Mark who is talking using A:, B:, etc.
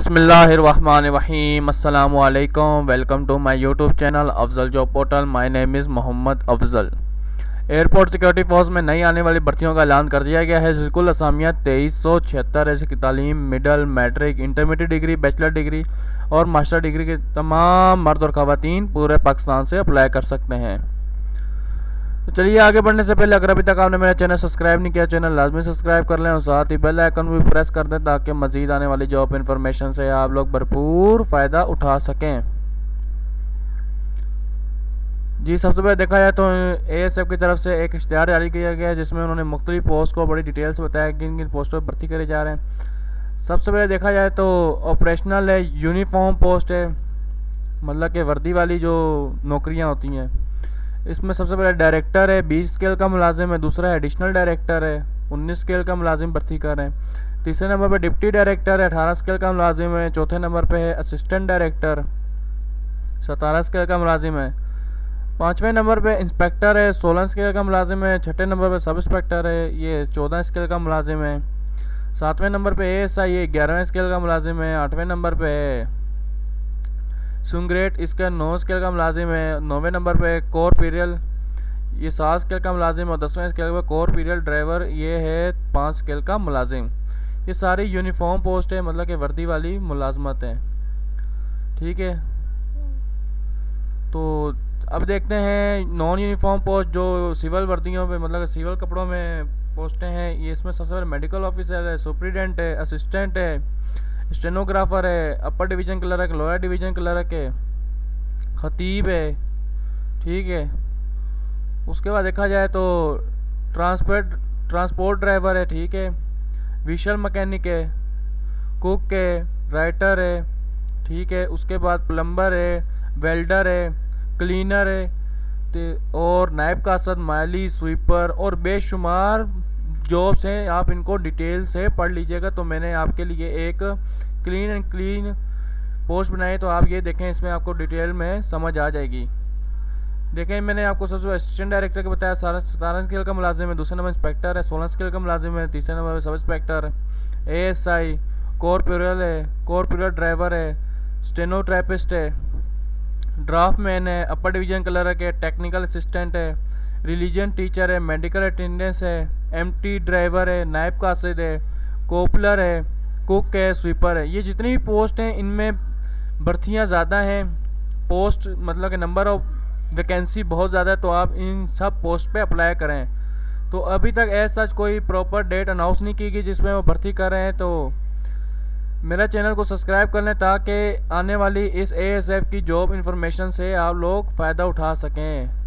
A: बिस्मिल्लाहिर्रहमानिर्रहीम अस्सलामुअलैकुम। Welcome to my YouTube channel Afzal job portal. My name is Mohammad Afzal. Airport security force में नई आने वाली भर्तियों का ऐलान कर दिया गया है। कुल असामियाँ 2376 ऐसी की तालीम middle, matric, intermediate degree, bachelor degree और मास्टर डिग्री के तमाम मर्द और ख़वातीन पूरे पाकिस्तान से अप्लाई कर सकते हैं। तो चलिए आगे बढ़ने से पहले अगर अभी तक आपने मेरा चैनल सब्सक्राइब नहीं किया, चैनल लाजमी सब्सक्राइब कर लें और साथ ही बेल आइकन भी प्रेस कर दें ताकि मज़ीद आने वाली जॉब इन्फॉर्मेशन से आप लोग भरपूर फ़ायदा उठा सकें। जी, सबसे पहले देखा जाए तो ASF की तरफ से एक इश्तिहार जारी किया गया है जिसमें उन्होंने मुख्तलिफ पोस्ट को बड़ी डिटेल से बताया कि किन किन पोस्टों पर भर्ती करे जा रहे हैं। सबसे पहले देखा जाए तो ऑपरेशनल है, यूनिफॉर्म पोस्ट है, मतलब कि वर्दी वाली जो नौकरियाँ होती हैं। इसमें सबसे पहले डायरेक्टर है, 20 स्केल का मुलाजिम है। दूसरा एडिशनल डायरेक्टर है, 19 स्केल का मुलाजिम भर्ती कर रहे हैं। तीसरे नंबर पे डिप्टी डायरेक्टर है, 18 स्केल का मुलाजिम है। चौथे नंबर पे है असिस्टेंट डायरेक्टर, 17 स्केल का मुलाजिम है। पाँचवें नंबर पे इंस्पेक्टर है, 16 स्केल का मुलाजिम है। छठे नंबर पे सब इंस्पेक्टर है, ये 14 स्केल का मुलाजिम है। सातवें नंबर पे ASI, ये 11वें स्केल का मुलाजिम है। आठवें नंबर पे है सुंग्रेट, इसका 9 स्केल का मुलाजिम है। 9वें नंबर पे कोर पीरियल, ये 7 स्केल का मुलाजिम। और 10वें स्केल पे कोर पीरियल ड्राइवर, ये है 5 स्केल का मुलाजिम। ये सारी यूनिफॉर्म पोस्ट है, मतलब कि वर्दी वाली मुलाजमत है। ठीक है, तो अब देखते हैं नॉन यूनिफॉर्म पोस्ट जो सिविल वर्दियों पे, मतलब सिविल कपड़ों में पोस्टें हैं। ये इसमें सबसे पहले मेडिकल ऑफिसर है, सुप्रीडेंट है, असिस्टेंट है, स्टेनोग्राफर है, upper division clerk, lower division clerk है, खतीब है। ठीक है, उसके बाद देखा जाए तो ट्रांसपोर्ट ड्राइवर है। ठीक है, विशल मैकेनिक है, कुक है, राइटर है। ठीक है, उसके बाद प्लम्बर है, वेल्डर है, क्लीनर है और नायब कासद, माली, स्वीपर और बेशुमार जॉब्स हैं। आप इनको डिटेल से पढ़ लीजिएगा। तो मैंने आपके लिए एक क्लीन एंड क्लीन पोस्ट बनाई, तो आप ये देखें, इसमें आपको डिटेल में समझ आ जाएगी। देखें, मैंने आपको सबसे असिस्टेंट डायरेक्टर के बताया, 17 स्केल का मुलाजिम है। दूसरे नंबर इंस्पेक्टर है, 16 स्केल का मुलाजिम है। तीसरे number sub inspector, ASI, core पीरियल है, कोर पीरियल ड्राइवर है, स्टेनोट्रैपिस्ट है, ड्राफ्टमैन है, अपर डिवीजन क्लर्क है, टेक्निकल असिस्टेंट है, रिलीजन टीचर है, मेडिकल अटेंडेंस है, MT ड्राइवर है, नायब कासिद है, कोपलर है, कुक है, स्वीपर है। ये जितनी भी पोस्ट हैं इनमें भर्तियां ज़्यादा हैं। पोस्ट मतलब कि नंबर ऑफ वैकेंसी बहुत ज़्यादा है, तो आप इन सब पोस्ट पे अप्लाई करें। तो अभी तक ऐसा कोई प्रॉपर डेट अनाउंस नहीं की गई जिसमें वो भर्ती कर रहे हैं। तो मेरा चैनल को सब्सक्राइब कर लें ताकि आने वाली इस ASF की जॉब इन्फॉर्मेशन से आप लोग फ़ायदा उठा सकें।